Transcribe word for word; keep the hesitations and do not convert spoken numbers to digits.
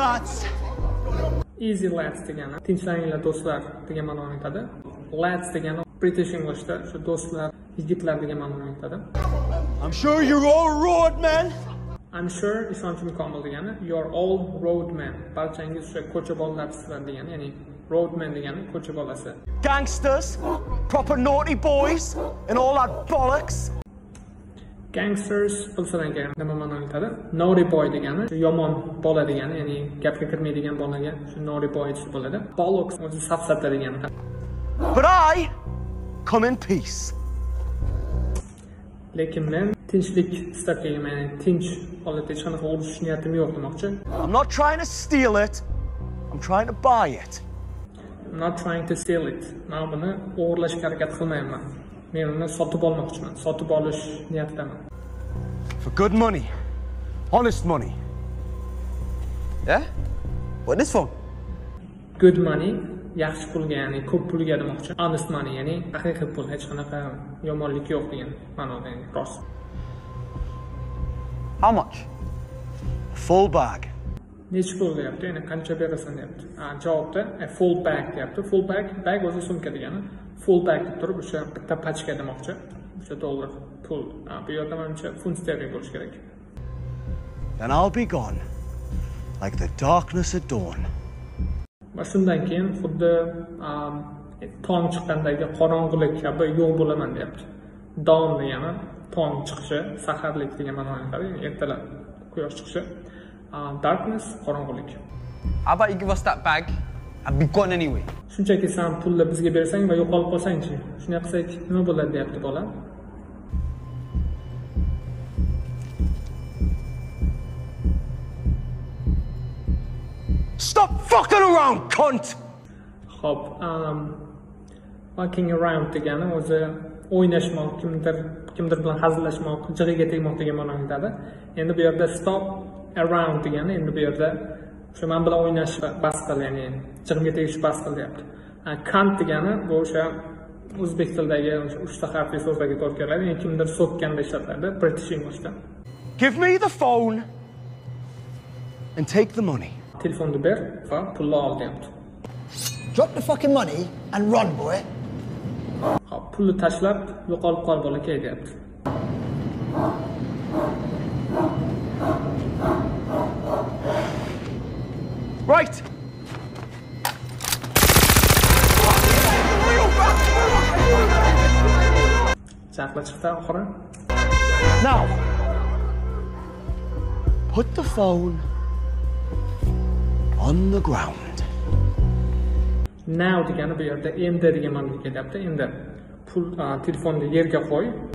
lads. Easy lads degani tinchlaninglar do'stlar degan ma'noni aytadi. Lads degani British Englishda shu do'stlar, yigitlar degan ma'noni aytadi. I'm sure you're all roadmen. I'm sure ishonchim komil degani you're all roadmen. Barchangiz o'sha ko'cha bolarsizlar degani, ya'ni roadmen degani ko'cha bolasi. Gangsters, proper naughty boys, and all that bollocks. Gangsters bilsadan keyin nima ma'noni aytadi? Naughty boy degani yomon bola degani, ya'ni gapga kirmaydigan bolaga shu naughty boy deb bo'ladi. Bollocks o'zi safsata degani. But I come in peace. Lekin men tinchlik istab kelganman, ya'ni tinch holatda hech qanaqa urush niyatim yo'q demoqchi. I'm not trying to steal it. I'm trying to buy it. I'm not trying to steal it. Men buni o'g'irlashga harakat qilmayman. Men uni sotib olmoqchiman. Sotib olish niyatidaman. For good money. Honest money. Yeah? What is for? Good money, yaxshi pulga, ya'ni ko'p pulga demoqchi. Honest money, ya'ni haqiqiy pul, hech qanaqa yomonlik yo'q degan ma'noda, ya'ni rost. How much? A full bag. Necha pul deyapti, ya'ni qancha berasan deyapti. Ha, javobda a full bag deyapti. Full bag, bag o'zi sumka degani. Full bag deb turib, o'sha bitta pachka demoqchi. O'sha dollar pul. Ha, bu yerda menimcha funt sterling bo'lishi kerak. Then I'll be gone like the darkness at dawn. Va shundan keyin xuddi tong chiqqandagi qorong'ulik kabi yo'q bo'laman deyapti. Dawn degani tong chiqishi, saharlik degan ma'noni aytadi, ertalab quyosh chiqishi. Darkness, qorong'ulik. How about you give us that bag and be gone anyway? Shunchaki sen pulni bizga bersang va yo'qolib qolsang-chi. Shunday qilsak nima bo'ladi deyapti bola. Stop fucking around, cunt! Hop, um, fucking around degani o'zi o'ynashmoq, kimdir kimdir bilan hazillashmoq, jig'iga tegmoq degan ma'noni aytadi. Endi bu yerda stop around degani, endi bu yerda o'sha men bilan o'ynash bas qil, ya'ni jig'imga tegish bas qil deyapti. Cunt degani bu o'sha o'zbek tilidagi o'sha uchta harfli so'zlarga to'g'ri keladi, ya'ni kimdir so'kkanda ishlatiladi, British Englishda. Give me the phone and take the money. Telefonni ber va pulni ol deyapti. Drop the fucking money and run, boy. Hop, pulni tashlab yo'qolib qol bolakay deyapti. Right. Chaqla chiqdi oxiri. Now, put the phone on the ground. Now degani bu yerda endi degan ma'noga kelyapti. Endi pul telefonni yerga qo'y